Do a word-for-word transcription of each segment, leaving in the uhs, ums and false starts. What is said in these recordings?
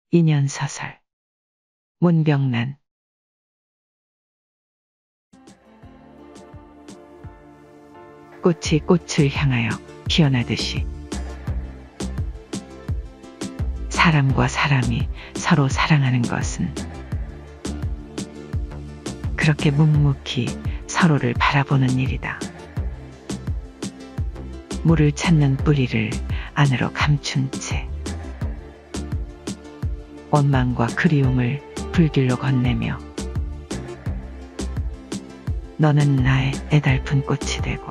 인연서설 문병란. 꽃이 꽃을 향하여 피어나듯이 사람과 사람이 서로 사랑하는 것은 그렇게 묵묵히 서로를 바라보는 일이다. 물을 찾는 뿌리를 안으로 감춘 채 원망과 그리움을 불길로 건네며 너는 나의 애달픈 꽃이 되고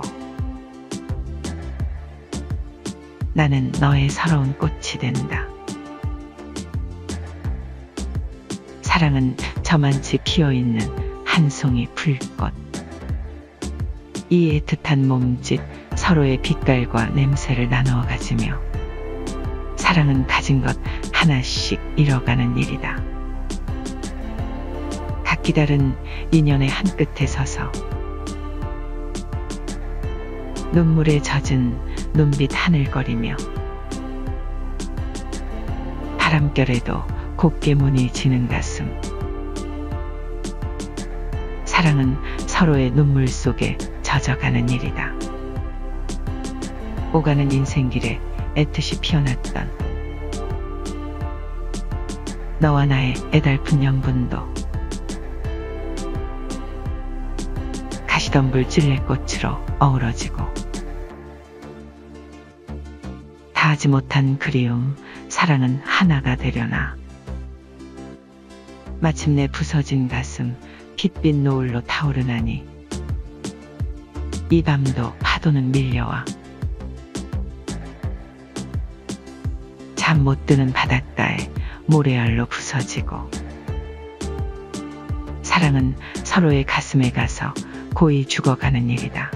나는 너의 서러운 꽃이 된다. 사랑은 저만치 피어있는 한 송이 풀꽃. 이 애틋한 몸짓 서로의 빛깔과 냄새를 나누어 가지며 사랑은 가진 것 하나씩 잃어가는 일이다. 각기 다른 인연의 한 끝에 서서 눈물에 젖은 눈빛 하늘거리며 바람결에도 곱게 무늬 지는 가슴. 사랑은 서로의 눈물 속에 젖어가는 일이다. 오가는 인생길에 애틋이 피어났던 너와 나의 애달픈 영분도 가시덤불 찔레꽃으로 어우러지고 다하지 못한 그리움, 사랑은 하나가 되려나 마침내 부서진 가슴 핏빛 노을로 타오르나니 이 밤도 파도는 밀려와 잠 못 드는 바닷가에 모래알로 부서지고 사랑은 서로의 가슴에 가서 고이 죽어가는 일이다.